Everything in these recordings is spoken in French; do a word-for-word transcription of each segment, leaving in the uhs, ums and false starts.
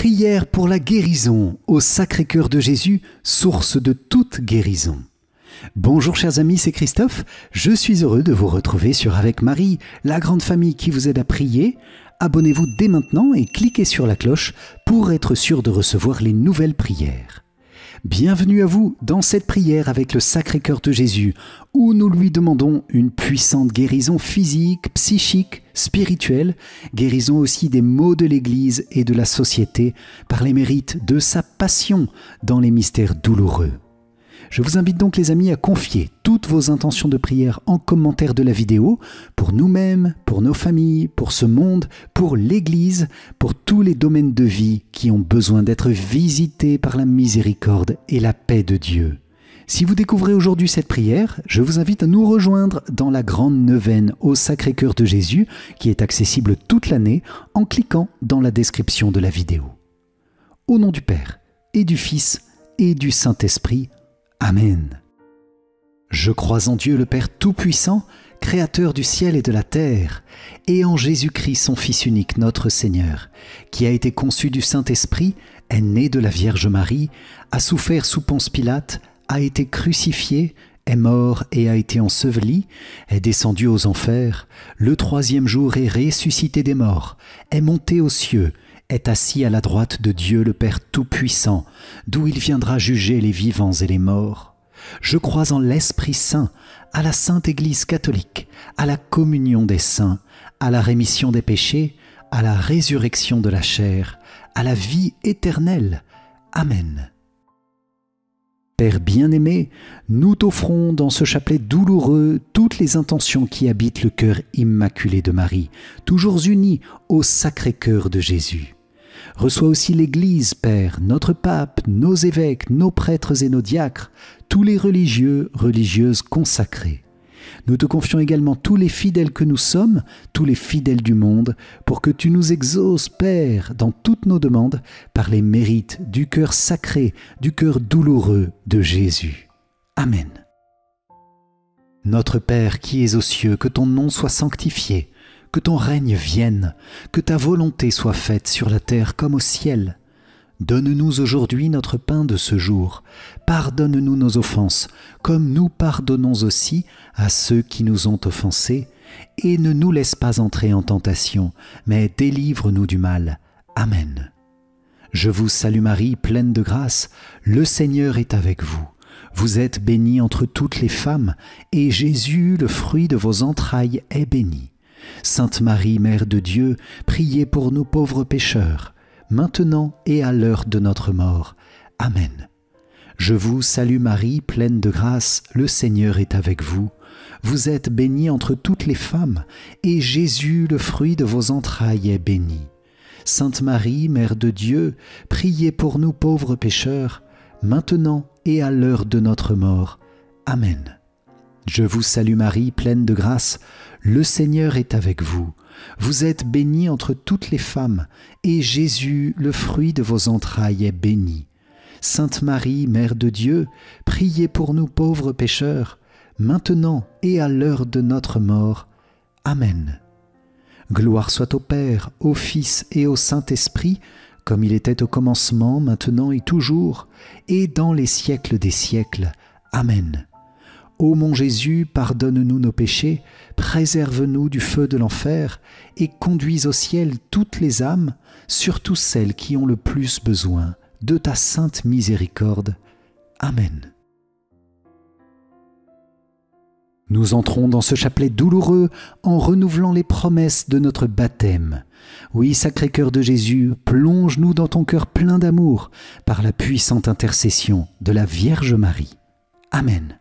Prière pour la guérison au Sacré-Cœur de Jésus, source de toute guérison. Bonjour chers amis, c'est Christophe. Je suis heureux de vous retrouver sur Avec Marie, la grande famille qui vous aide à prier. Abonnez-vous dès maintenant et cliquez sur la cloche pour être sûr de recevoir les nouvelles prières. Bienvenue à vous dans cette prière avec le Sacré-Cœur de Jésus, où nous lui demandons une puissante guérison physique, psychique, spirituelle, guérison aussi des maux de l'Église et de la société par les mérites de sa passion dans les mystères douloureux. Je vous invite donc les amis à confier toutes vos intentions de prière en commentaire de la vidéo, pour nous-mêmes, pour nos familles, pour ce monde, pour l'Église, pour tous les domaines de vie qui ont besoin d'être visités par la miséricorde et la paix de Dieu. Si vous découvrez aujourd'hui cette prière, je vous invite à nous rejoindre dans la grande neuvaine au Sacré-Cœur de Jésus qui est accessible toute l'année en cliquant dans la description de la vidéo. Au nom du Père et du Fils et du Saint-Esprit, Amen. Je crois en Dieu le Père Tout-Puissant, Créateur du ciel et de la terre, et en Jésus-Christ son Fils unique, notre Seigneur, qui a été conçu du Saint-Esprit, est né de la Vierge Marie, a souffert sous Ponce Pilate, a été crucifié, est mort et a été enseveli, est descendu aux enfers, le troisième jour est ressuscité des morts, est monté aux cieux, est assis à la droite de Dieu le Père Tout-Puissant, d'où il viendra juger les vivants et les morts. Je crois en l'Esprit Saint, à la Sainte Église catholique, à la communion des saints, à la rémission des péchés, à la résurrection de la chair, à la vie éternelle. Amen. Père bien-aimé, nous t'offrons dans ce chapelet douloureux toutes les intentions qui habitent le cœur immaculé de Marie, toujours unis au Sacré-Cœur de Jésus. Reçois aussi l'Église, Père, notre pape, nos évêques, nos prêtres et nos diacres, tous les religieux, religieuses consacrés. Nous te confions également tous les fidèles que nous sommes, tous les fidèles du monde, pour que tu nous exauces, Père, dans toutes nos demandes, par les mérites du cœur sacré, du cœur douloureux de Jésus. Amen. Notre Père qui es aux cieux, que ton nom soit sanctifié, que ton règne vienne, que ta volonté soit faite sur la terre comme au ciel. Donne-nous aujourd'hui notre pain de ce jour. Pardonne-nous nos offenses, comme nous pardonnons aussi à ceux qui nous ont offensés. Et ne nous laisse pas entrer en tentation, mais délivre-nous du mal. Amen. Je vous salue Marie, pleine de grâce, le Seigneur est avec vous. Vous êtes bénie entre toutes les femmes, et Jésus, le fruit de vos entrailles, est béni. Sainte Marie, Mère de Dieu, priez pour nous pauvres pécheurs, maintenant et à l'heure de notre mort. Amen. Je vous salue Marie, pleine de grâce, le Seigneur est avec vous. Vous êtes bénie entre toutes les femmes, et Jésus, le fruit de vos entrailles, est béni. Sainte Marie, Mère de Dieu, priez pour nous pauvres pécheurs, maintenant et à l'heure de notre mort. Amen. Je vous salue Marie, pleine de grâce, le Seigneur est avec vous. Vous êtes bénie entre toutes les femmes, et Jésus, le fruit de vos entrailles, est béni. Sainte Marie, Mère de Dieu, priez pour nous pauvres pécheurs, maintenant et à l'heure de notre mort. Amen. Gloire soit au Père, au Fils et au Saint-Esprit, comme il était au commencement, maintenant et toujours, et dans les siècles des siècles. Amen. Ô mon Jésus, pardonne-nous nos péchés, préserve-nous du feu de l'enfer, et conduis au ciel toutes les âmes, surtout celles qui ont le plus besoin de ta sainte miséricorde. Amen. Nous entrons dans ce chapelet douloureux en renouvelant les promesses de notre baptême. Oui, Sacré-Cœur de Jésus, plonge-nous dans ton cœur plein d'amour par la puissante intercession de la Vierge Marie. Amen.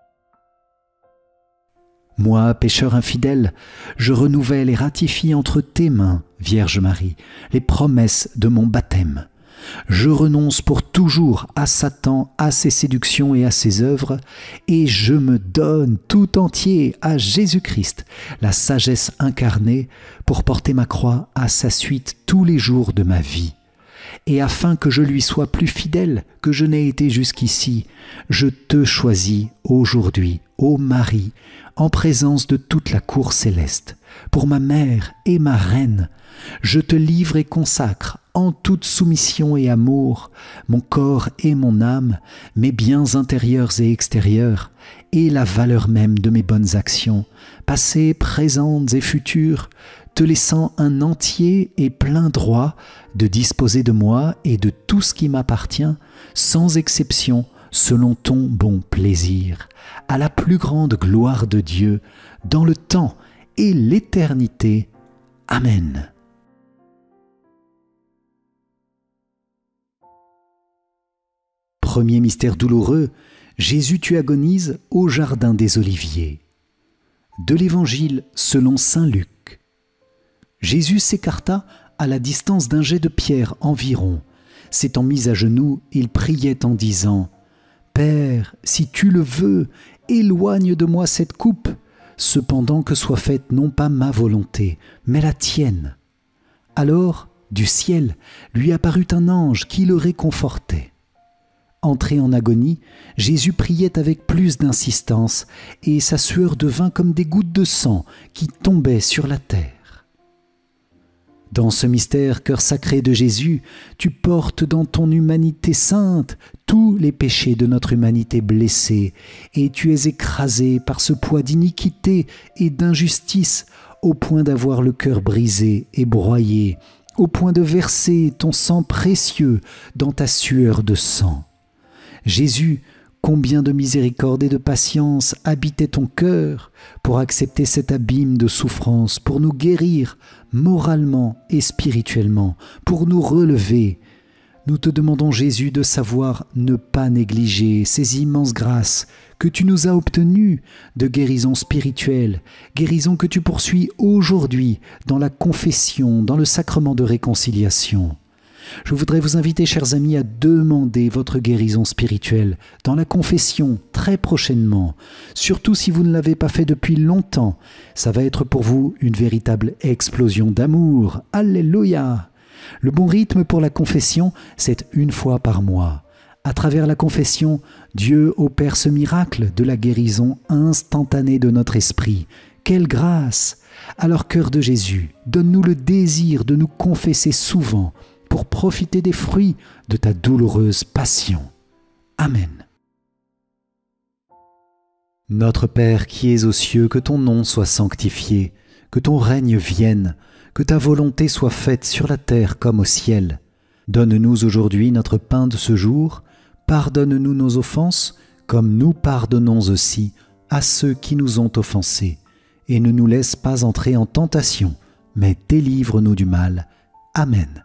Moi, pécheur infidèle, je renouvelle et ratifie entre tes mains, Vierge Marie, les promesses de mon baptême. Je renonce pour toujours à Satan, à ses séductions et à ses œuvres, et je me donne tout entier à Jésus-Christ, la sagesse incarnée, pour porter ma croix à sa suite tous les jours de ma vie. Et afin que je lui sois plus fidèle que je n'ai été jusqu'ici, je te choisis aujourd'hui, ô Marie, en présence de toute la cour céleste, pour ma mère et ma reine. Je te livre et consacre en toute soumission et amour, mon corps et mon âme, mes biens intérieurs et extérieurs, et la valeur même de mes bonnes actions, passées, présentes et futures, te laissant un entier et plein droit de disposer de moi et de tout ce qui m'appartient, sans exception, selon ton bon plaisir, à la plus grande gloire de Dieu, dans le temps et l'éternité. Amen. Premier mystère douloureux, Jésus tu agonises au jardin des Oliviers. De l'Évangile selon saint Luc. Jésus s'écarta à la distance d'un jet de pierre environ. S'étant mis à genoux, il priait en disant « Père, si tu le veux, éloigne de moi cette coupe, cependant que soit faite non pas ma volonté, mais la tienne. » Alors, du ciel, lui apparut un ange qui le réconfortait. Entré en agonie, Jésus priait avec plus d'insistance, et sa sueur devint comme des gouttes de sang qui tombaient sur la terre. Dans ce mystère, cœur sacré de Jésus, tu portes dans ton humanité sainte tous les péchés de notre humanité blessée, et tu es écrasé par ce poids d'iniquité et d'injustice, au point d'avoir le cœur brisé et broyé, au point de verser ton sang précieux dans ta sueur de sang. Jésus, combien de miséricorde et de patience habitait ton cœur pour accepter cet abîme de souffrance, pour nous guérir moralement et spirituellement, pour nous relever. Nous te demandons, Jésus, de savoir ne pas négliger ces immenses grâces que tu nous as obtenues de guérison spirituelle, guérison que tu poursuis aujourd'hui dans la confession, dans le sacrement de réconciliation. Je voudrais vous inviter, chers amis, à demander votre guérison spirituelle dans la confession très prochainement. Surtout si vous ne l'avez pas fait depuis longtemps, ça va être pour vous une véritable explosion d'amour. Alléluia! Le bon rythme pour la confession, c'est une fois par mois. À travers la confession, Dieu opère ce miracle de la guérison instantanée de notre esprit. Quelle grâce! Alors, cœur de Jésus, donne-nous le désir de nous confesser souvent, pour profiter des fruits de ta douloureuse passion. Amen. Notre Père qui es aux cieux, que ton nom soit sanctifié, que ton règne vienne, que ta volonté soit faite sur la terre comme au ciel. Donne-nous aujourd'hui notre pain de ce jour, pardonne-nous nos offenses, comme nous pardonnons aussi à ceux qui nous ont offensés, et ne nous laisse pas entrer en tentation, mais délivre-nous du mal. Amen.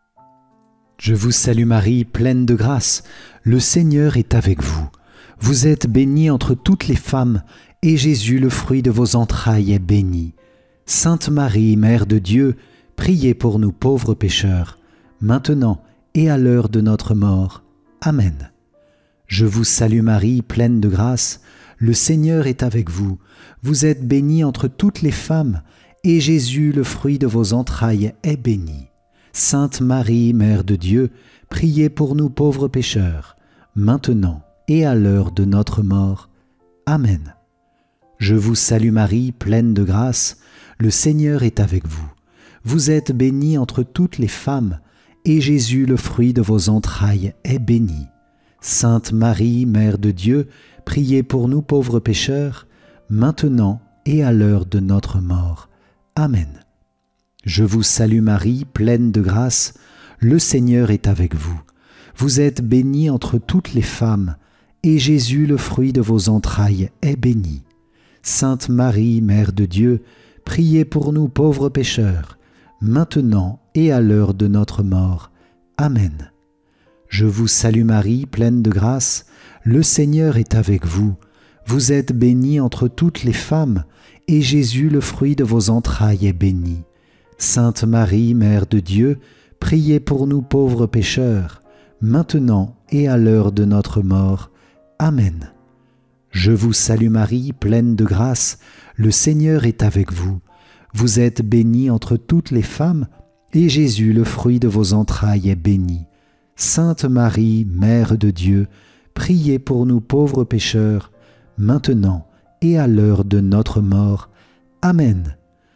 Je vous salue Marie, pleine de grâce, le Seigneur est avec vous. Vous êtes bénie entre toutes les femmes, et Jésus, le fruit de vos entrailles, est béni. Sainte Marie, Mère de Dieu, priez pour nous pauvres pécheurs, maintenant et à l'heure de notre mort. Amen. Je vous salue Marie, pleine de grâce, le Seigneur est avec vous. Vous êtes bénie entre toutes les femmes, et Jésus, le fruit de vos entrailles, est béni. Sainte Marie, Mère de Dieu, priez pour nous pauvres pécheurs, maintenant et à l'heure de notre mort. Amen. Je vous salue Marie, pleine de grâce, le Seigneur est avec vous. Vous êtes bénie entre toutes les femmes, et Jésus, le fruit de vos entrailles, est béni. Sainte Marie, Mère de Dieu, priez pour nous pauvres pécheurs, maintenant et à l'heure de notre mort. Amen. Je vous salue Marie, pleine de grâce, le Seigneur est avec vous. Vous êtes bénie entre toutes les femmes, et Jésus, le fruit de vos entrailles, est béni. Sainte Marie, Mère de Dieu, priez pour nous pauvres pécheurs, maintenant et à l'heure de notre mort. Amen. Je vous salue Marie, pleine de grâce, le Seigneur est avec vous. Vous êtes bénie entre toutes les femmes, et Jésus, le fruit de vos entrailles, est béni. Sainte Marie, Mère de Dieu, priez pour nous pauvres pécheurs, maintenant et à l'heure de notre mort. Amen. Je vous salue Marie, pleine de grâce, le Seigneur est avec vous. Vous êtes bénie entre toutes les femmes, et Jésus, le fruit de vos entrailles, est béni. Sainte Marie, Mère de Dieu, priez pour nous pauvres pécheurs, maintenant et à l'heure de notre mort. Amen.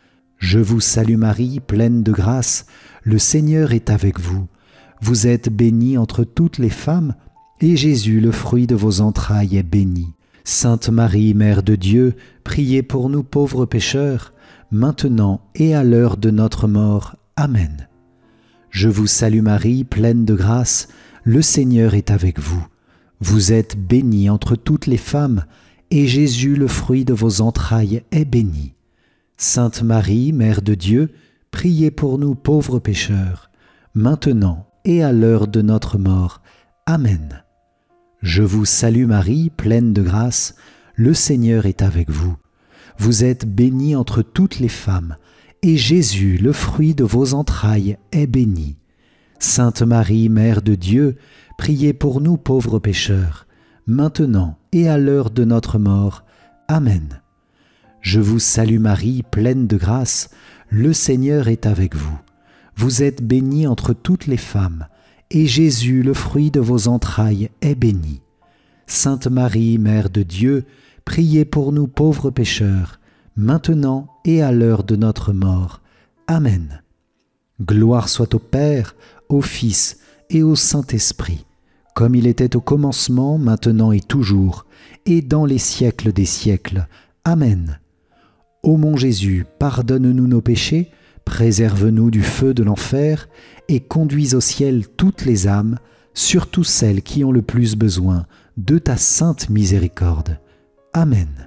Je vous salue Marie, pleine de grâce, le Seigneur est avec vous. Vous êtes bénie entre toutes les femmes, et Jésus, le fruit de vos entrailles, est béni. Sainte Marie, Mère de Dieu, priez pour nous pauvres pécheurs, maintenant et à l'heure de notre mort. Amen. Je vous salue Marie, pleine de grâce, le Seigneur est avec vous. Vous êtes bénie entre toutes les femmes, et Jésus, le fruit de vos entrailles, est béni. Sainte Marie, Mère de Dieu, priez pour nous pauvres pécheurs, maintenant et à l'heure de notre mort. Amen. Je vous salue Marie, pleine de grâce, le Seigneur est avec vous. Vous êtes bénie entre toutes les femmes, et Jésus, le fruit de vos entrailles, est béni. Sainte Marie, Mère de Dieu, priez pour nous pauvres pécheurs, maintenant et à l'heure de notre mort. Amen. Je vous salue Marie, pleine de grâce, le Seigneur est avec vous. Vous êtes bénie entre toutes les femmes, et Jésus, le fruit de vos entrailles, est béni. Sainte Marie, Mère de Dieu, priez pour nous pauvres pécheurs, maintenant et à l'heure de notre mort. Amen. Gloire soit au Père, au Fils et au Saint-Esprit, comme il était au commencement, maintenant et toujours, et dans les siècles des siècles. Amen. Ô mon Jésus, pardonne-nous nos péchés, préserve-nous du feu de l'enfer, et conduis au ciel toutes les âmes, surtout celles qui ont le plus besoin de ta sainte miséricorde. Amen.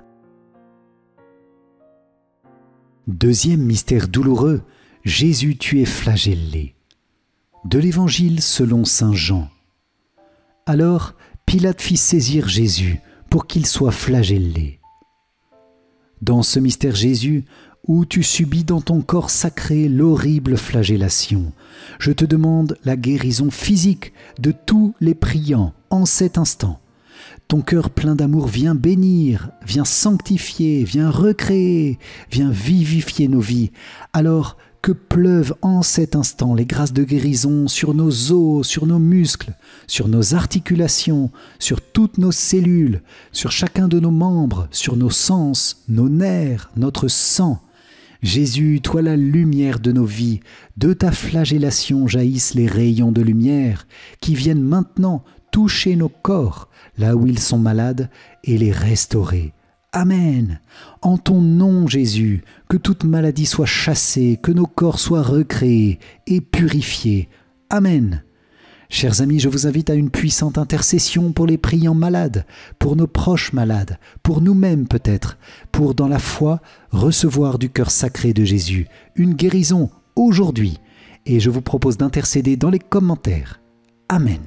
Deuxième mystère douloureux, Jésus, tu es flagellé. De l'Évangile selon saint Jean. Alors Pilate fit saisir Jésus pour qu'il soit flagellé. Dans ce mystère Jésus, où tu subis dans ton corps sacré l'horrible flagellation, je te demande la guérison physique de tous les priants en cet instant. Ton cœur plein d'amour vient bénir, vient sanctifier, vient recréer, vient vivifier nos vies. Alors que pleuvent en cet instant les grâces de guérison sur nos os, sur nos muscles, sur nos articulations, sur toutes nos cellules, sur chacun de nos membres, sur nos sens, nos nerfs, notre sang. Jésus, toi la lumière de nos vies, de ta flagellation jaillissent les rayons de lumière qui viennent maintenant toucher nos corps, là où ils sont malades, et les restaurer. Amen. En ton nom, Jésus, que toute maladie soit chassée, que nos corps soient recréés et purifiés. Amen. Chers amis, je vous invite à une puissante intercession pour les priants malades, pour nos proches malades, pour nous-mêmes peut-être, pour, dans la foi, recevoir du cœur sacré de Jésus une guérison aujourd'hui. Et je vous propose d'intercéder dans les commentaires. Amen.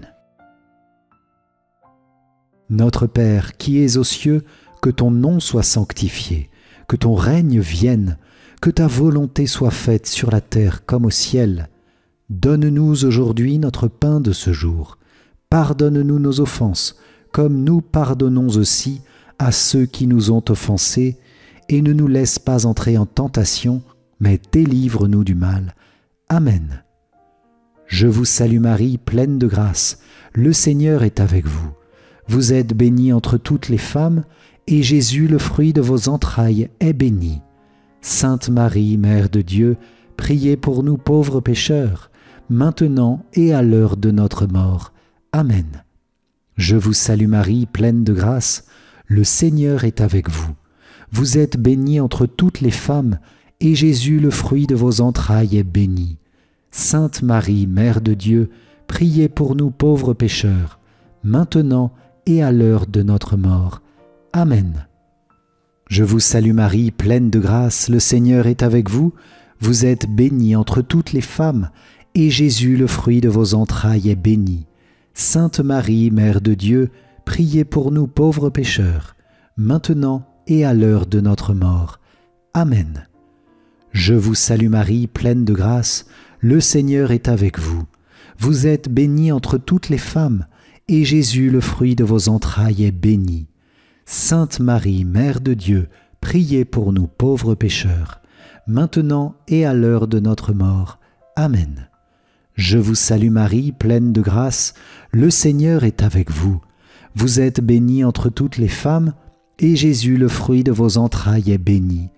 Notre Père, qui es aux cieux, que ton nom soit sanctifié, que ton règne vienne, que ta volonté soit faite sur la terre comme au ciel. Donne-nous aujourd'hui notre pain de ce jour. Pardonne-nous nos offenses, comme nous pardonnons aussi à ceux qui nous ont offensés, et ne nous laisse pas entrer en tentation, mais délivre-nous du mal. Amen. Je vous salue Marie, pleine de grâce, le Seigneur est avec vous. Vous êtes bénie entre toutes les femmes, et Jésus, le fruit de vos entrailles, est béni. Sainte Marie, Mère de Dieu, priez pour nous pauvres pécheurs, maintenant et à l'heure de notre mort. Amen. Je vous salue Marie, pleine de grâce, le Seigneur est avec vous. Vous êtes bénie entre toutes les femmes, et Jésus, le fruit de vos entrailles, est béni. Sainte Marie, Mère de Dieu, priez pour nous pauvres pécheurs, maintenant et à l'heure de notre mort. Amen. Je vous salue Marie, pleine de grâce, le Seigneur est avec vous. Vous êtes bénie entre toutes les femmes, et Jésus, le fruit de vos entrailles, est béni. Sainte Marie, Mère de Dieu, priez pour nous pauvres pécheurs, maintenant et à l'heure de notre mort. Amen. Je vous salue Marie, pleine de grâce, le Seigneur est avec vous. Vous êtes bénie entre toutes les femmes, et Jésus, le fruit de vos entrailles, est béni. Sainte Marie, Mère de Dieu, priez pour nous pauvres pécheurs, maintenant et à l'heure de notre mort. Amen. Je vous salue Marie, pleine de grâce, le Seigneur est avec vous. Vous êtes bénie entre toutes les femmes, et Jésus, le fruit de vos entrailles, est béni.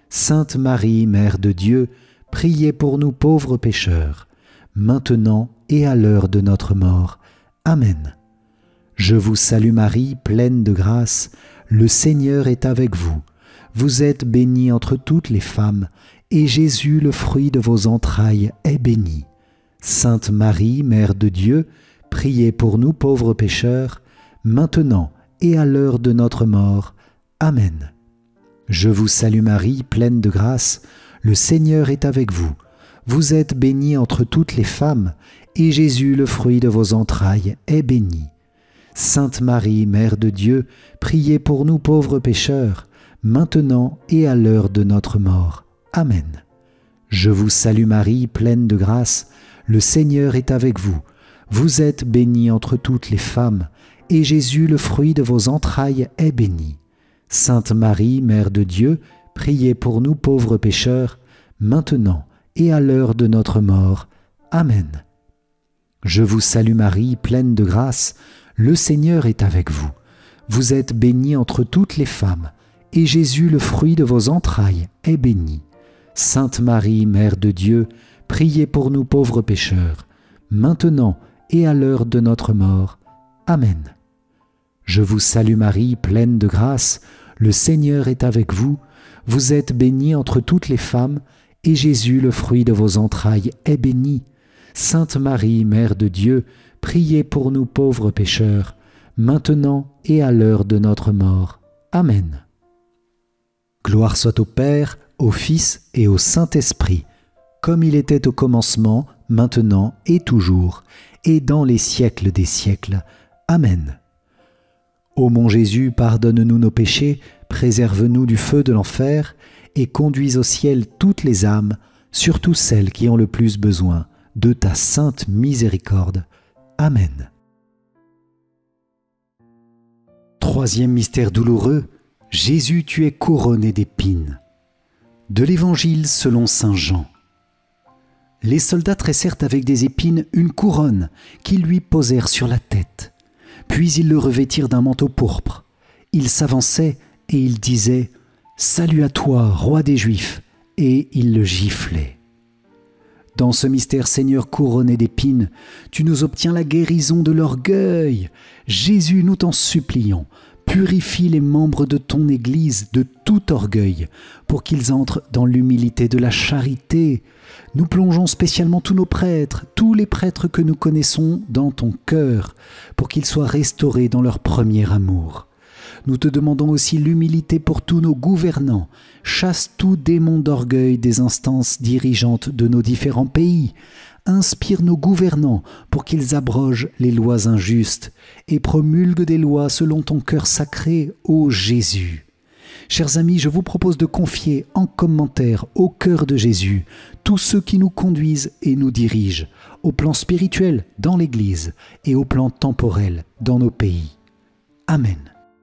Sainte Marie, Mère de Dieu, priez pour nous pauvres pécheurs, maintenant et à l'heure de notre mort. Amen. Je vous salue Marie, pleine de grâce, le Seigneur est avec vous. Vous êtes bénie entre toutes les femmes, et Jésus, le fruit de vos entrailles, est béni. Sainte Marie, Mère de Dieu, priez pour nous pauvres pécheurs, maintenant et à l'heure de notre mort. Amen. Je vous salue Marie, pleine de grâce, le Seigneur est avec vous. Vous êtes bénie entre toutes les femmes, et Jésus, le fruit de vos entrailles, est béni. Sainte Marie, Mère de Dieu, priez pour nous pauvres pécheurs, maintenant et à l'heure de notre mort. Amen. Je vous salue Marie, pleine de grâce, le Seigneur est avec vous. Vous êtes bénie entre toutes les femmes, et Jésus, le fruit de vos entrailles, est béni. Sainte Marie, Mère de Dieu, priez pour nous pauvres pécheurs, maintenant et à l'heure de notre mort. Amen. Je vous salue Marie, pleine de grâce, le Seigneur est avec vous. Vous êtes bénie entre toutes les femmes, et Jésus, le fruit de vos entrailles, est béni. Sainte Marie, Mère de Dieu, priez pour nous pauvres pécheurs, maintenant et à l'heure de notre mort. Amen. Je vous salue Marie, pleine de grâce, le Seigneur est avec vous. Vous êtes bénie entre toutes les femmes, et Jésus, le fruit de vos entrailles, est béni. Sainte Marie, Mère de Dieu, priez pour nous pauvres pécheurs, maintenant et à l'heure de notre mort. Amen. Gloire soit au Père, au Fils et au Saint-Esprit, comme il était au commencement, maintenant et toujours, et dans les siècles des siècles. Amen. Ô mon Jésus, pardonne-nous nos péchés, préserve-nous du feu de l'enfer, et conduis au ciel toutes les âmes, surtout celles qui ont le plus besoin de ta sainte miséricorde. Amen. Troisième mystère douloureux, Jésus, tu es couronné d'épines. De l'Évangile selon saint Jean. Les soldats tressèrent avec des épines une couronne qu'ils lui posèrent sur la tête. Puis ils le revêtirent d'un manteau pourpre. Il s'avançait et il disait « Salut à toi, roi des Juifs !» et il le giflait. Dans ce mystère, Seigneur couronné d'épines, tu nous obtiens la guérison de l'orgueil. Jésus, nous t'en supplions, purifie les membres de ton Église de tout orgueil, pour qu'ils entrent dans l'humilité de la charité. Nous plongeons spécialement tous nos prêtres, tous les prêtres que nous connaissons dans ton cœur, pour qu'ils soient restaurés dans leur premier amour. Nous te demandons aussi l'humilité pour tous nos gouvernants. Chasse tout démon d'orgueil des instances dirigeantes de nos différents pays. Inspire nos gouvernants pour qu'ils abrogent les lois injustes et promulguent des lois selon ton cœur sacré, ô Jésus. Chers amis, je vous propose de confier en commentaire au cœur de Jésus tous ceux qui nous conduisent et nous dirigent, au plan spirituel dans l'Église et au plan temporel dans nos pays. Amen.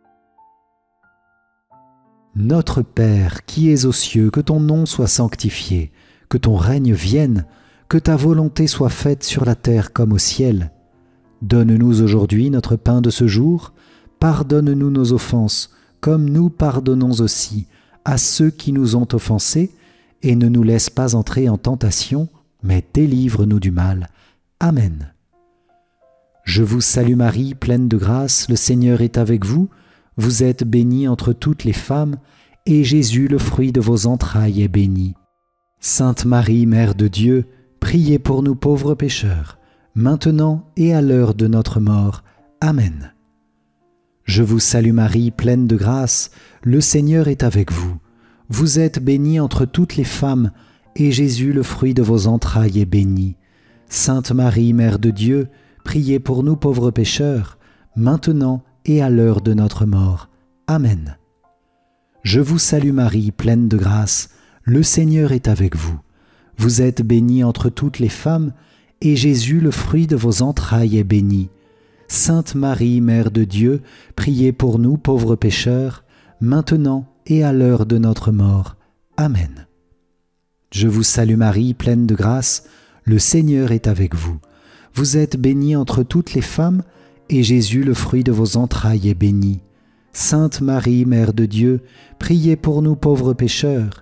Notre Père qui es aux cieux, que ton nom soit sanctifié, que ton règne vienne, que ta volonté soit faite sur la terre comme au ciel. Donne-nous aujourd'hui notre pain de ce jour, pardonne-nous nos offenses, comme nous pardonnons aussi à ceux qui nous ont offensés, et ne nous laisse pas entrer en tentation, mais délivre-nous du mal. Amen. Je vous salue Marie, pleine de grâce, le Seigneur est avec vous. Vous êtes bénie entre toutes les femmes, et Jésus, le fruit de vos entrailles, est béni. Sainte Marie, Mère de Dieu, priez pour nous pauvres pécheurs, maintenant et à l'heure de notre mort. Amen. Je vous salue Marie, pleine de grâce, le Seigneur est avec vous. Vous êtes bénie entre toutes les femmes, et Jésus, le fruit de vos entrailles, est béni. Sainte Marie, Mère de Dieu, priez pour nous pauvres pécheurs, maintenant et à l'heure de notre mort. Amen. Je vous salue Marie, pleine de grâce, le Seigneur est avec vous. Vous êtes bénie entre toutes les femmes, et Jésus, le fruit de vos entrailles, est béni. Sainte Marie, Mère de Dieu, priez pour nous pauvres pécheurs, maintenant et à l'heure de notre mort. Amen. Je vous salue Marie, pleine de grâce, le Seigneur est avec vous. Vous êtes bénie entre toutes les femmes, et Jésus, le fruit de vos entrailles, est béni. Sainte Marie, Mère de Dieu, priez pour nous pauvres pécheurs,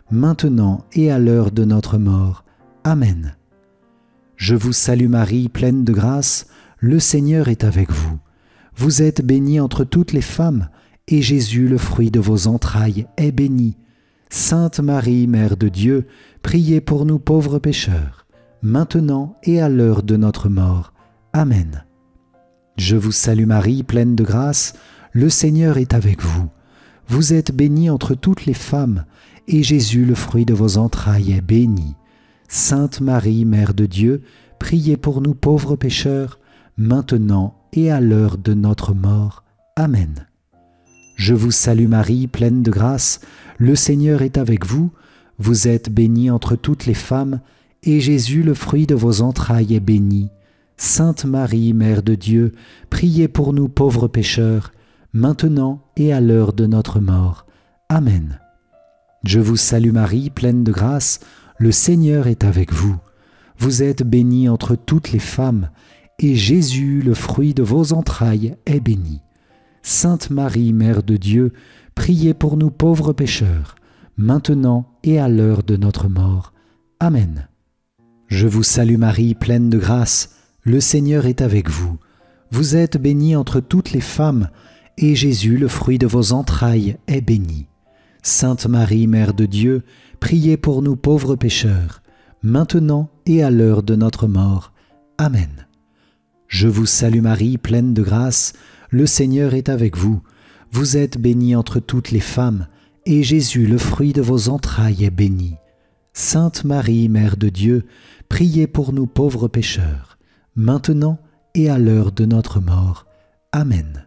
maintenant et à l'heure de notre mort. Amen. Je vous salue Marie, pleine de grâce, le Seigneur est avec vous. Vous êtes bénie entre toutes les femmes, et Jésus, le fruit de vos entrailles, est béni. Sainte Marie, Mère de Dieu, priez pour nous pauvres pécheurs, maintenant et à l'heure de notre mort. Amen. Je vous salue Marie, pleine de grâce, le Seigneur est avec vous. Vous êtes bénie entre toutes les femmes, et Jésus, le fruit de vos entrailles, est béni. Sainte Marie, Mère de Dieu, priez pour nous pauvres pécheurs, maintenant et à l'heure de notre mort. Amen. Je vous salue Marie, pleine de grâce, le Seigneur est avec vous. Vous êtes bénie entre toutes les femmes, et Jésus, le fruit de vos entrailles, est béni. Sainte Marie, Mère de Dieu, priez pour nous pauvres pécheurs, maintenant et à l'heure de notre mort. Amen. Je vous salue Marie, pleine de grâce, le Seigneur est avec vous. Vous êtes bénie entre toutes les femmes, et Jésus, le fruit de vos entrailles, est béni. Sainte Marie, Mère de Dieu, priez pour nous pauvres pécheurs, maintenant et à l'heure de notre mort. Amen. Je vous salue Marie, pleine de grâce, le Seigneur est avec vous. Vous êtes bénie entre toutes les femmes, et Jésus, le fruit de vos entrailles, est béni. Sainte Marie, Mère de Dieu, priez pour nous pauvres pécheurs, maintenant et à l'heure de notre mort. Amen. Je vous salue Marie, pleine de grâce, le Seigneur est avec vous. Vous êtes bénie entre toutes les femmes, et Jésus, le fruit de vos entrailles, est béni. Sainte Marie, Mère de Dieu, priez pour nous pauvres pécheurs, maintenant et à l'heure de notre mort. Amen.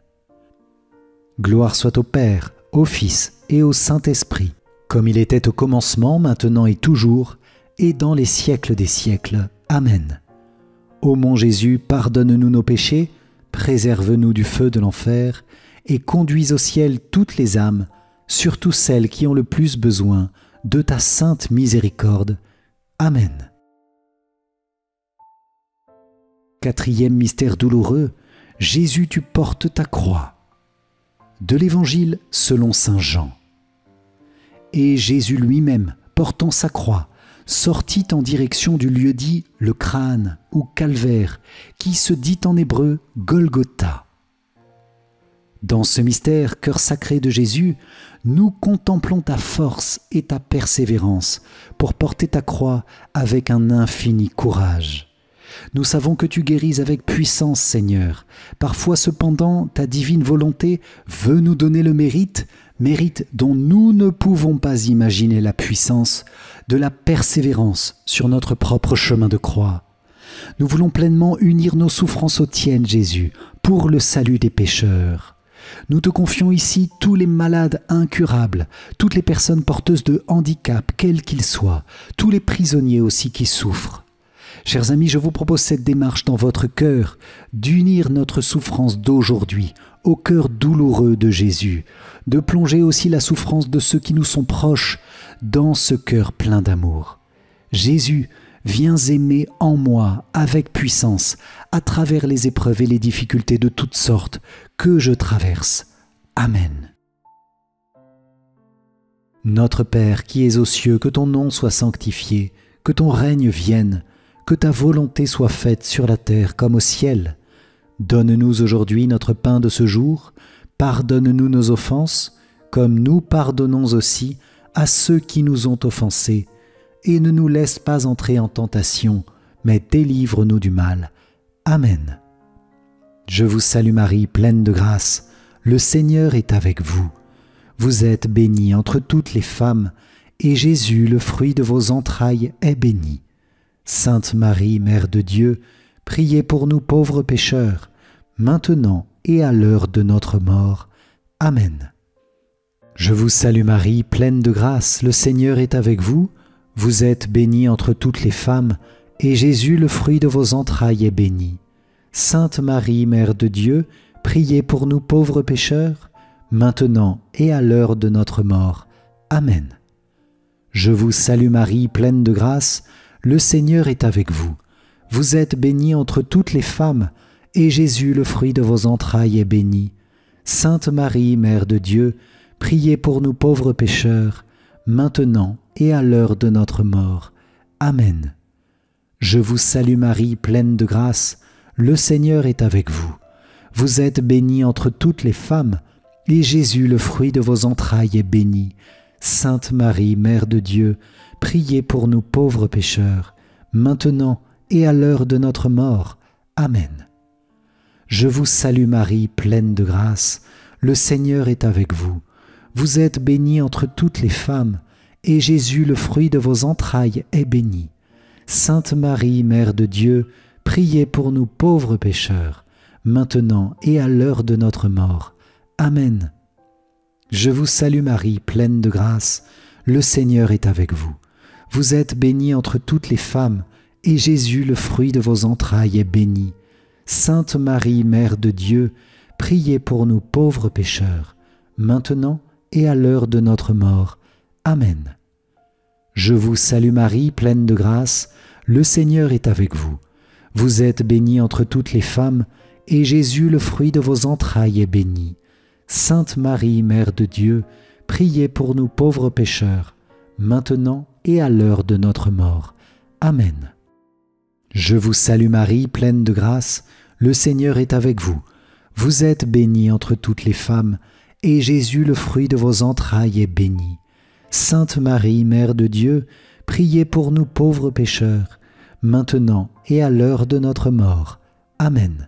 Gloire soit au Père, au Fils et au Saint-Esprit, comme il était au commencement, maintenant et toujours, et dans les siècles des siècles. Amen. Ô mon Jésus, pardonne-nous nos péchés, préserve-nous du feu de l'enfer, et conduis au ciel toutes les âmes, surtout celles qui ont le plus besoin de ta sainte miséricorde. Amen. Quatrième mystère douloureux, Jésus, tu portes ta croix. De l'Évangile selon saint Jean. Et Jésus lui-même, portant sa croix, sortit en direction du lieu dit le crâne ou calvaire, qui se dit en hébreu Golgotha. Dans ce mystère, cœur sacré de Jésus, nous contemplons ta force et ta persévérance pour porter ta croix avec un infini courage. Nous savons que tu guéris avec puissance, Seigneur. Parfois, cependant, ta divine volonté veut nous donner le mérite, mérite dont nous ne pouvons pas imaginer la puissance, de la persévérance sur notre propre chemin de croix. Nous voulons pleinement unir nos souffrances aux tiennes, Jésus, pour le salut des pécheurs. Nous te confions ici tous les malades incurables, toutes les personnes porteuses de handicap, quels qu'ils soient, tous les prisonniers aussi qui souffrent. Chers amis, je vous propose cette démarche dans votre cœur, d'unir notre souffrance d'aujourd'hui au cœur douloureux de Jésus, de plonger aussi la souffrance de ceux qui nous sont proches dans ce cœur plein d'amour. Jésus, viens aimer en moi avec puissance, à travers les épreuves et les difficultés de toutes sortes que je traverse. Amen. Notre Père qui es aux cieux, que ton nom soit sanctifié, que ton règne vienne, que ta volonté soit faite sur la terre comme au ciel. Donne-nous aujourd'hui notre pain de ce jour, pardonne-nous nos offenses, comme nous pardonnons aussi à ceux qui nous ont offensés, et ne nous laisse pas entrer en tentation, mais délivre-nous du mal. Amen. Je vous salue Marie, pleine de grâce, le Seigneur est avec vous. Vous êtes bénie entre toutes les femmes, et Jésus, le fruit de vos entrailles, est béni. Sainte Marie, Mère de Dieu, priez pour nous pauvres pécheurs, maintenant et à l'heure de notre mort. Amen. Je vous salue Marie, pleine de grâce, le Seigneur est avec vous. Vous êtes bénie entre toutes les femmes, et Jésus, le fruit de vos entrailles, est béni. Sainte Marie, Mère de Dieu, priez pour nous pauvres pécheurs, maintenant et à l'heure de notre mort. Amen. Je vous salue Marie, pleine de grâce, le Seigneur est avec vous. Vous êtes bénie entre toutes les femmes, et Jésus, le fruit de vos entrailles, est béni. Sainte Marie, Mère de Dieu, priez pour nous pauvres pécheurs, maintenant et à l'heure de notre mort. Amen. Je vous salue Marie, pleine de grâce, le Seigneur est avec vous. Vous êtes bénie entre toutes les femmes, et Jésus, le fruit de vos entrailles, est béni. Sainte Marie, Mère de Dieu, priez pour nous pauvres pécheurs, maintenant et à l'heure de notre mort. Amen. Je vous salue Marie, pleine de grâce, le Seigneur est avec vous. Vous êtes bénie entre toutes les femmes, et Jésus, le fruit de vos entrailles, est béni. Sainte Marie, Mère de Dieu, priez pour nous pauvres pécheurs, maintenant et à l'heure de notre mort. Amen. Je vous salue Marie, pleine de grâce, le Seigneur est avec vous. Vous êtes bénie entre toutes les femmes, et Jésus, le fruit de vos entrailles, est béni. Sainte Marie, Mère de Dieu, priez pour nous pauvres pécheurs, maintenant et à l'heure de notre mort. Amen. Je vous salue Marie, pleine de grâce, le Seigneur est avec vous. Vous êtes bénie entre toutes les femmes, et Jésus, le fruit de vos entrailles, est béni. Sainte Marie, Mère de Dieu, priez pour nous pauvres pécheurs, maintenant et à l'heure de notre mort. Amen. Je vous salue Marie, pleine de grâce, le Seigneur est avec vous. Vous êtes bénie entre toutes les femmes, et Jésus, le fruit de vos entrailles, est béni. Sainte Marie, Mère de Dieu, priez pour nous pauvres pécheurs, maintenant et à l'heure de notre mort. Amen.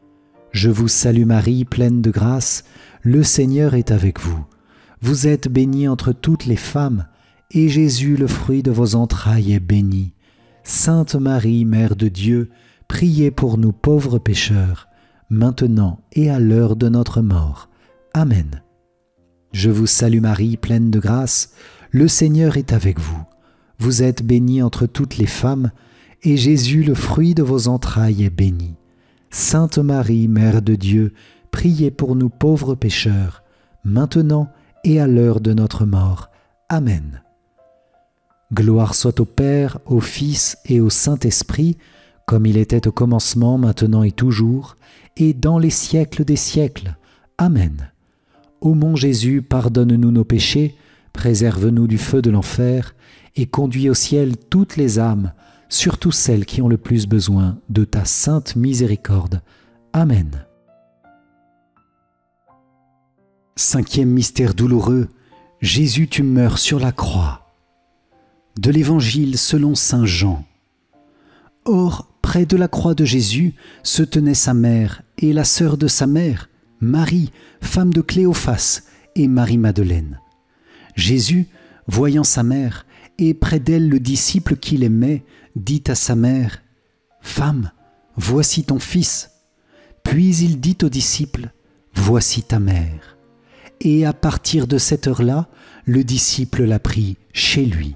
Je vous salue Marie, pleine de grâce, le Seigneur est avec vous. Vous êtes bénie entre toutes les femmes, et Jésus, le fruit de vos entrailles, est béni. Sainte Marie, Mère de Dieu, priez pour nous pauvres pécheurs, maintenant et à l'heure de notre mort. Amen. Je vous salue Marie, pleine de grâce, le Seigneur est avec vous. Vous êtes bénie entre toutes les femmes, et Jésus, le fruit de vos entrailles, est béni. Sainte Marie, Mère de Dieu, priez pour nous pauvres pécheurs, maintenant et à l'heure de notre mort. Amen. Gloire soit au Père, au Fils et au Saint-Esprit, comme il était au commencement, maintenant et toujours, et dans les siècles des siècles. Amen. Ô mon Jésus, pardonne-nous nos péchés, préserve-nous du feu de l'enfer, et conduis au ciel toutes les âmes, surtout celles qui ont le plus besoin de ta sainte miséricorde. Amen. Cinquième mystère douloureux, Jésus, tu meurs sur la croix. De l'Évangile selon saint Jean. Or, près de la croix de Jésus se tenait sa mère et la sœur de sa mère, Marie, femme de Cléophas, et Marie-Madeleine. Jésus, voyant sa mère, et près d'elle le disciple qu'il aimait, dit à sa mère, « Femme, voici ton fils. » Puis il dit au disciple, « Voici ta mère. » Et à partir de cette heure-là, le disciple l'a pris chez lui.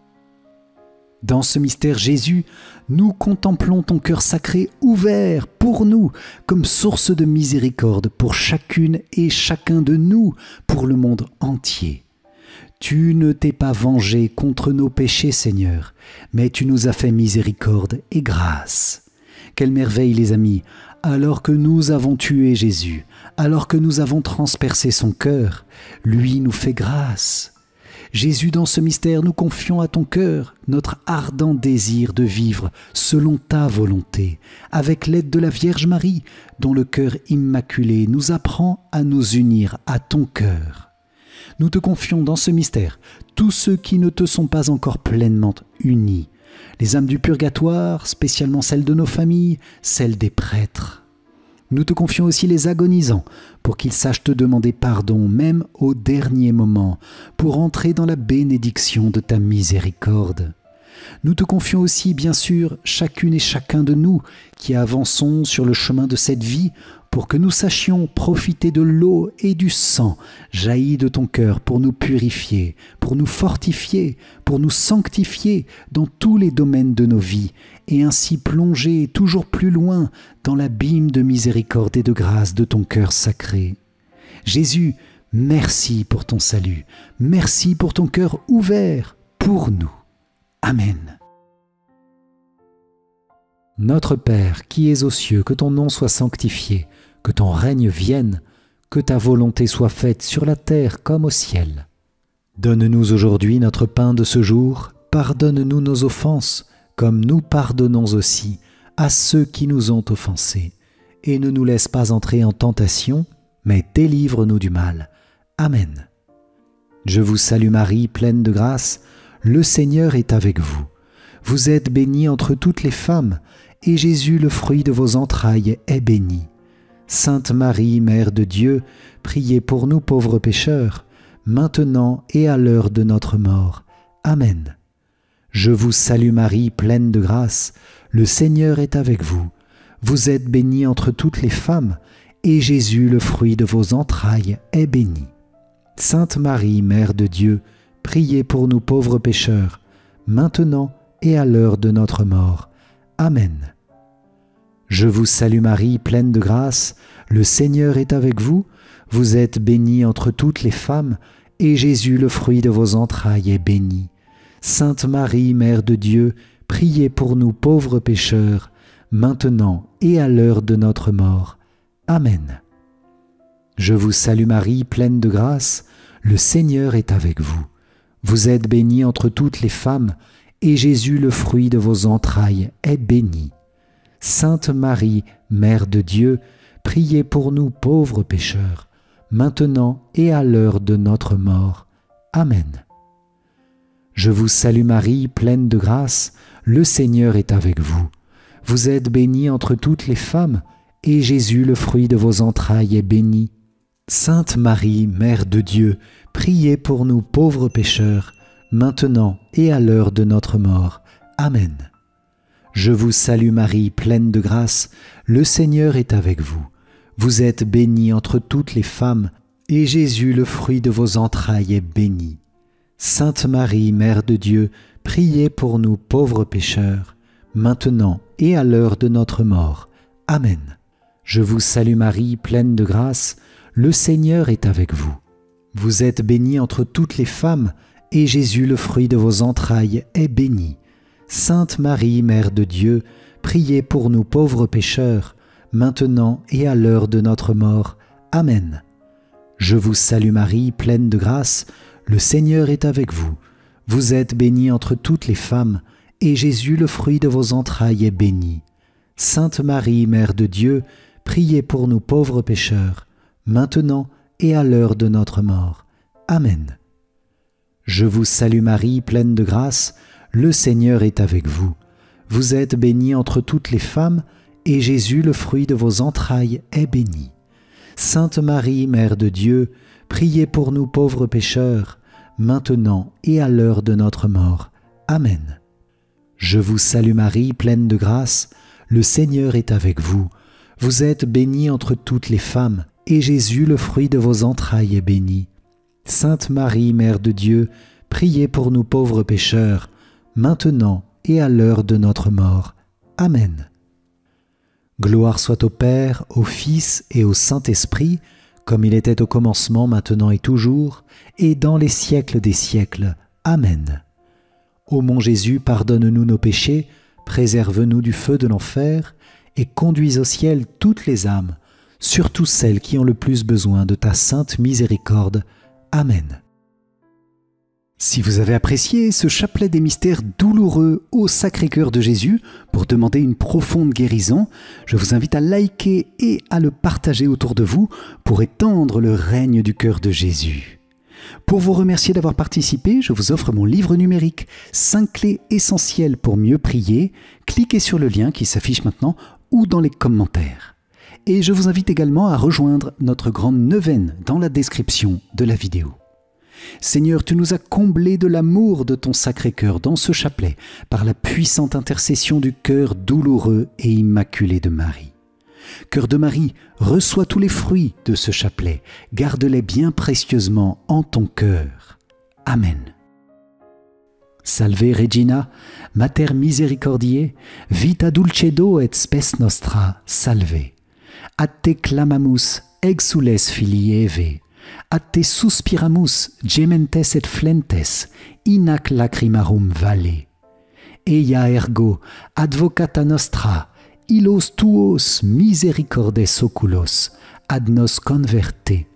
Dans ce mystère Jésus, nous contemplons ton cœur sacré ouvert pour nous, comme source de miséricorde pour chacune et chacun de nous, pour le monde entier. Tu ne t'es pas vengé contre nos péchés, Seigneur, mais tu nous as fait miséricorde et grâce. Quelle merveille, les amis! Alors que nous avons tué Jésus, alors que nous avons transpercé son cœur, lui nous fait grâce. Jésus, dans ce mystère, nous confions à ton cœur notre ardent désir de vivre selon ta volonté, avec l'aide de la Vierge Marie, dont le cœur immaculé nous apprend à nous unir à ton cœur. Nous te confions dans ce mystère tous ceux qui ne te sont pas encore pleinement unis, les âmes du purgatoire, spécialement celles de nos familles, celles des prêtres. Nous te confions aussi les agonisants, pour qu'ils sachent te demander pardon, même au dernier moment, pour entrer dans la bénédiction de ta miséricorde. Nous te confions aussi, bien sûr, chacune et chacun de nous qui avançons sur le chemin de cette vie, pour que nous sachions profiter de l'eau et du sang jaillis de ton cœur pour nous purifier, pour nous fortifier, pour nous sanctifier dans tous les domaines de nos vies, et ainsi plonger toujours plus loin dans l'abîme de miséricorde et de grâce de ton cœur sacré. Jésus, merci pour ton salut, merci pour ton cœur ouvert pour nous. Amen. Notre Père, qui es aux cieux, que ton nom soit sanctifié, que ton règne vienne, que ta volonté soit faite sur la terre comme au ciel. Donne-nous aujourd'hui notre pain de ce jour. Pardonne-nous nos offenses, comme nous pardonnons aussi à ceux qui nous ont offensés. Et ne nous laisse pas entrer en tentation, mais délivre-nous du mal. Amen. Je vous salue Marie, pleine de grâce, le Seigneur est avec vous. Vous êtes bénie entre toutes les femmes, et Jésus, le fruit de vos entrailles, est béni. Sainte Marie, Mère de Dieu, priez pour nous pauvres pécheurs, maintenant et à l'heure de notre mort. Amen. Je vous salue Marie, pleine de grâce, le Seigneur est avec vous. Vous êtes bénie entre toutes les femmes, et Jésus, le fruit de vos entrailles, est béni. Sainte Marie, Mère de Dieu, priez pour nous pauvres pécheurs, maintenant et à l'heure de notre mort. Amen. Je vous salue Marie, pleine de grâce, le Seigneur est avec vous. Vous êtes bénie entre toutes les femmes, et Jésus, le fruit de vos entrailles, est béni. Sainte Marie, Mère de Dieu, priez pour nous pauvres pécheurs, maintenant et à l'heure de notre mort. Amen. Je vous salue Marie, pleine de grâce, le Seigneur est avec vous. Vous êtes bénie entre toutes les femmes, et Jésus, le fruit de vos entrailles, est béni. Sainte Marie, Mère de Dieu, priez pour nous pauvres pécheurs, maintenant et à l'heure de notre mort. Amen. Je vous salue Marie, pleine de grâce, le Seigneur est avec vous. Vous êtes bénie entre toutes les femmes, et Jésus, le fruit de vos entrailles, est béni. Sainte Marie, Mère de Dieu, priez pour nous pauvres pécheurs, maintenant et à l'heure de notre mort. Amen. Je vous salue Marie, pleine de grâce, le Seigneur est avec vous. Vous êtes bénie entre toutes les femmes, et Jésus, le fruit de vos entrailles, est béni. Sainte Marie, Mère de Dieu, priez pour nous pauvres pécheurs, maintenant et à l'heure de notre mort. Amen. Je vous salue Marie, pleine de grâce, le Seigneur est avec vous. Vous êtes bénie entre toutes les femmes, et Jésus, le fruit de vos entrailles, est béni. Sainte Marie, Mère de Dieu, priez pour nous pauvres pécheurs, maintenant et à l'heure de notre mort. Amen. Je vous salue Marie, pleine de grâce, le Seigneur est avec vous. Vous êtes bénie entre toutes les femmes, et Jésus, le fruit de vos entrailles, est béni. Sainte Marie, Mère de Dieu, priez pour nous pauvres pécheurs, maintenant et à l'heure de notre mort. Amen. Je vous salue Marie, pleine de grâce, le Seigneur est avec vous. Vous êtes bénie entre toutes les femmes, et Jésus, le fruit de vos entrailles, est béni. Sainte Marie, Mère de Dieu, priez pour nous pauvres pécheurs, maintenant et à l'heure de notre mort. Amen. Je vous salue Marie, pleine de grâce, le Seigneur est avec vous. Vous êtes bénie entre toutes les femmes, et Jésus, le fruit de vos entrailles, est béni. Sainte Marie, Mère de Dieu, priez pour nous pauvres pécheurs, maintenant et à l'heure de notre mort. Amen. Gloire soit au Père, au Fils et au Saint-Esprit, comme il était au commencement, maintenant et toujours, et dans les siècles des siècles. Amen. Ô mon Jésus, pardonne-nous nos péchés, préserve-nous du feu de l'enfer, et conduis au ciel toutes les âmes, surtout celles qui ont le plus besoin de ta sainte miséricorde. Amen. Si vous avez apprécié ce chapelet des mystères douloureux au Sacré-Cœur de Jésus pour demander une profonde guérison, je vous invite à liker et à le partager autour de vous pour étendre le règne du cœur de Jésus. Pour vous remercier d'avoir participé, je vous offre mon livre numérique cinq clés essentielles pour mieux prier. Cliquez sur le lien qui s'affiche maintenant ou dans les commentaires. Et je vous invite également à rejoindre notre grande neuvaine dans la description de la vidéo. Seigneur, tu nous as comblés de l'amour de ton Sacré-Cœur dans ce chapelet par la puissante intercession du cœur douloureux et immaculé de Marie. Cœur de Marie, reçois tous les fruits de ce chapelet, garde-les bien précieusement en ton cœur. Amen. Salve Regina, Mater Misericordiae, vita dulcedo et spes nostra, salve. A te clamamus, exules filii Eve, a te suspiramus, gementes et flentes, in hac lacrimarum vale. Eia ergo, advocata nostra, illos tuos misericordes oculos, ad nos converte.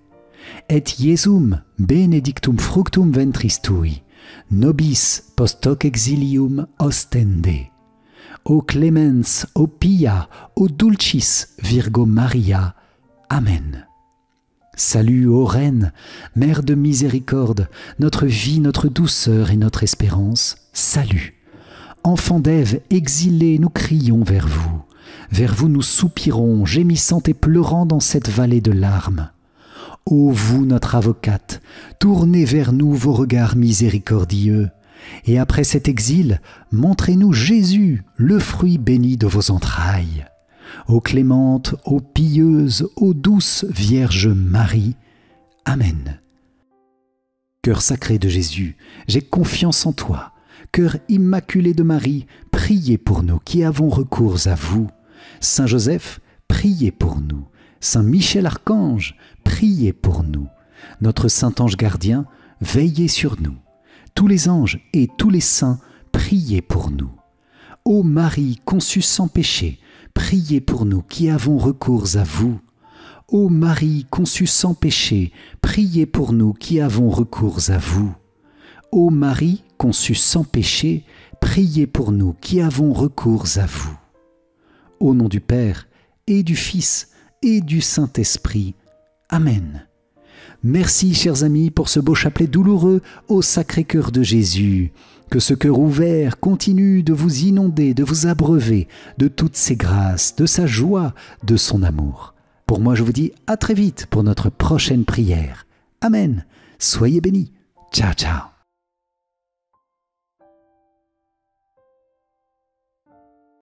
et Iesum benedictum fructum ventris tui, nobis post hoc exilium ostende. O clemens, o pia, o dulcis Virgo Maria. Amen. Salut, ô Reine, Mère de miséricorde, notre vie, notre douceur et notre espérance, salut. Enfants d'Ève, exilés, nous crions vers vous. Vers vous nous soupirons, gémissant et pleurant dans cette vallée de larmes. Ô vous, notre avocate, tournez vers nous vos regards miséricordieux, et après cet exil, montrez-nous Jésus, le fruit béni de vos entrailles. Ô clémente, ô pieuse, ô douce Vierge Marie. Amen. Cœur sacré de Jésus, j'ai confiance en toi. Cœur immaculé de Marie, priez pour nous qui avons recours à vous. Saint Joseph, priez pour nous. Saint Michel Archange, priez pour nous. Notre Saint Ange gardien, veillez sur nous. Tous les anges et tous les saints, priez pour nous. Ô Marie conçue sans péché, priez pour nous qui avons recours à vous. Ô Marie conçue sans péché, priez pour nous qui avons recours à vous. Ô Marie conçue sans péché, priez pour nous qui avons recours à vous. Au nom du Père et du Fils et du Saint-Esprit. Amen. Merci, chers amis, pour ce beau chapelet douloureux au Sacré-Cœur de Jésus. Que ce cœur ouvert continue de vous inonder, de vous abreuver de toutes ses grâces, de sa joie, de son amour. Pour moi, je vous dis à très vite pour notre prochaine prière. Amen. Soyez bénis. Ciao, ciao.